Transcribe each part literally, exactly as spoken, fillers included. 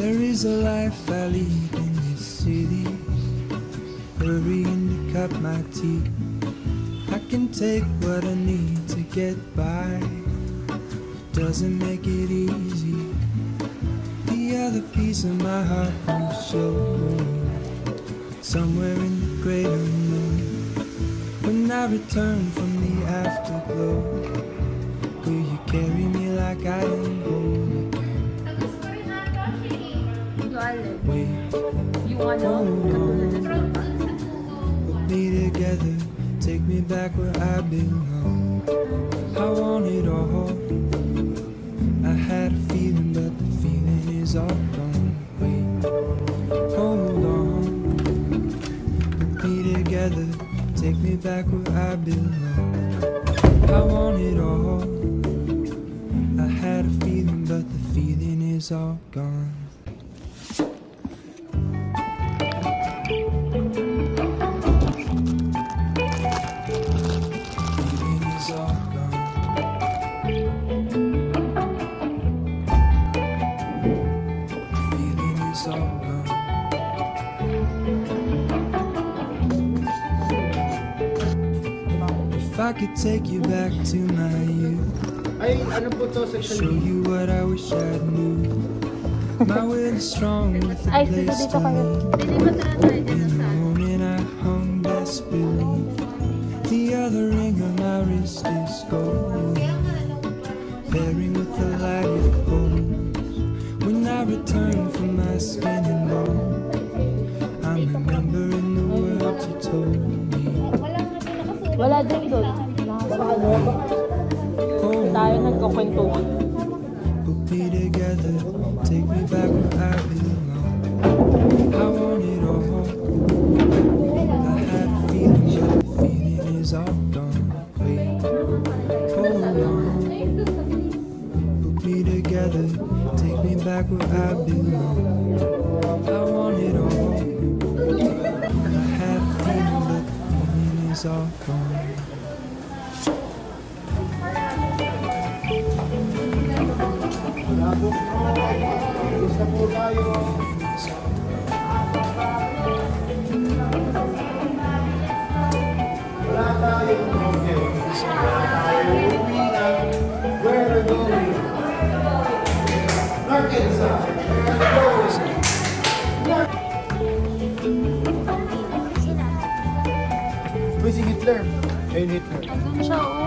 There is a life I lead in this city, hurrying to cut my teeth. I can take what I need to get by, doesn't make it easy. The other piece of my heart will show somewhere in the great unknown. When I return from the afterglow, will you carry me like I am whole again? Wait, hold on, put me together, take me back where I belong. I want it all. I had a feeling, but the feeling is all gone. Wait, hold on, put me together, take me back where I belong. I want it all. I had a feeling, but the feeling is all gone. If I could take you back to my youth, Ay, ano po to, section show you what I wish I knew. My will is strong with the place to me. In the moment I hung desperately, the other ring on my wrist is gold, pairing with the light it holds. When I return from my skin and bone, I'm remembering the words you told me. Wala din doon. Tayo nagkukwentuhan. Put me together, take me back where I belong. I want it all. I had a feeling, but the feeling is all gone. Wait, hold on. Put me together, take me back where I belong. I want it all. I had a feeling, but the feeling is all gone. Isa po tayo. Wala tayong problem. Wala tayong uwi na. Where are going? North and south. Where are going? Uy, si Hitler. Ayun Hitler. Andun siya, oh.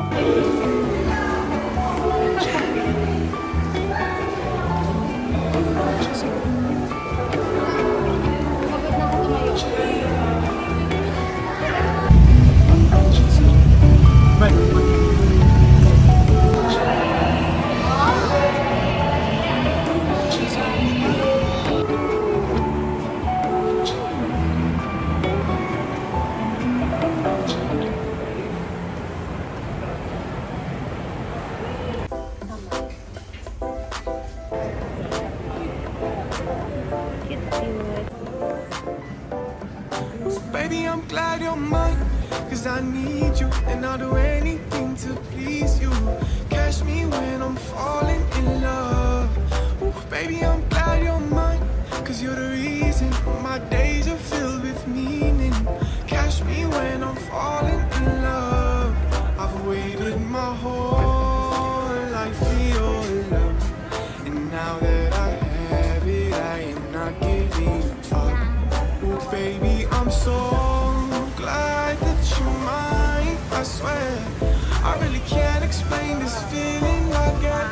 Baby, I'm glad you're mine, cause I need you, and I'll do anything to please you. Catch me when I'm falling in love. Ooh, baby, I'm glad you're mine, cause you're the reason my days are filled with meaning. Catch me when I'm falling in love. I've waited my whole life for your love, and now that I have it, I am not giving up. Ooh, baby, I'm so glad that you're mine. I swear, I really can't explain this feeling I get.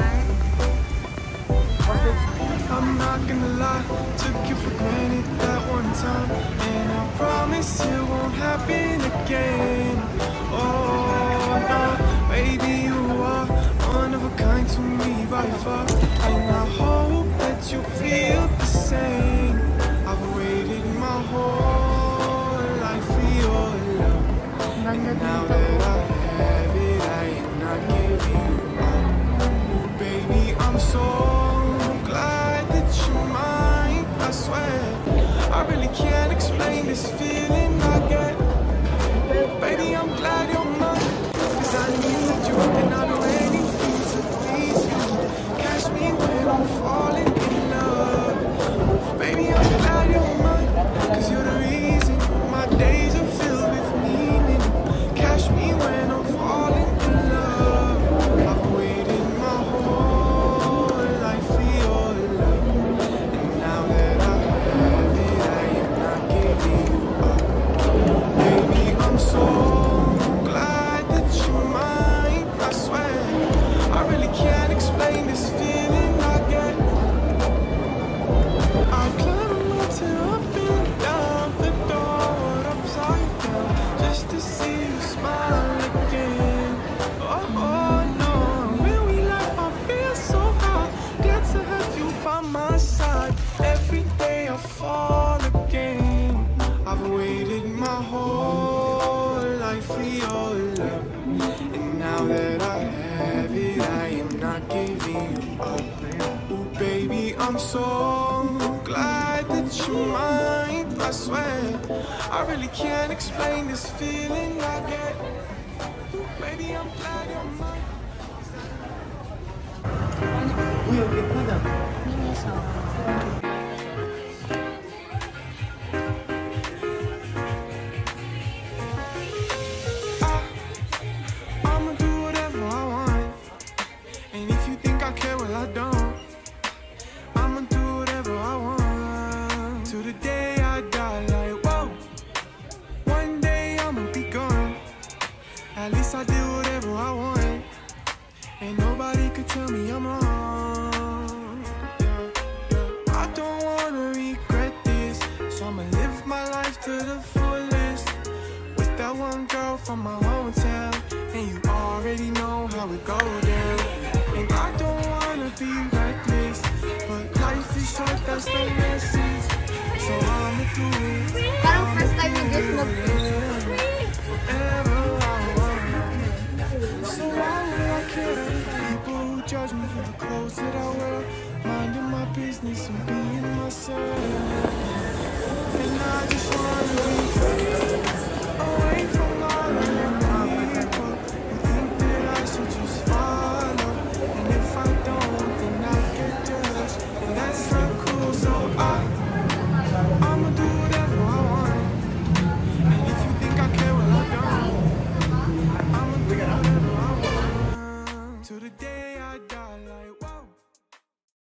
I'm not gonna lie, took you for granted that one time, and I promise it won't happen again. Oh no, baby, you are one of a kind to me by far, and I hope that you feel the same. I've waited my whole life for your love, and now that I have it, I am not giving up. Ooh, baby, I'm so glad that you're mine. I swear, I really can't explain this feeling I get. Baby, I'm glad you're mine, cause I need you, and I'll do anything to please you. Catch me when I'm falling in love. I fall again. I've waited my whole life for your love, and now that I have it, I am not giving you up. Ooh, baby, I'm so glad that you're mine. I swear, I really can't explain this feeling I get. Ooh, baby, I'm glad you're mine. Uy, ang gitna na. I'ma do whatever I want, and if you think I care, well I don't. I'ma do whatever I want till the day I die. Like whoa, one day I'ma be gone. At least I did whatever I want, and nobody could tell me I'm wrong. Yeah, yeah. I don't wanna regret this, so I'ma live my life to the fullest with that one girl from my hometown. And you already know how it go down. And I don't wanna be reckless, but life is short, that's the message. So I'ma do it. Parang first time yung gusto mo. Whatever I want. So why would I care? People who judge me for the clothes that I wear, minding my business and being myself. And I just want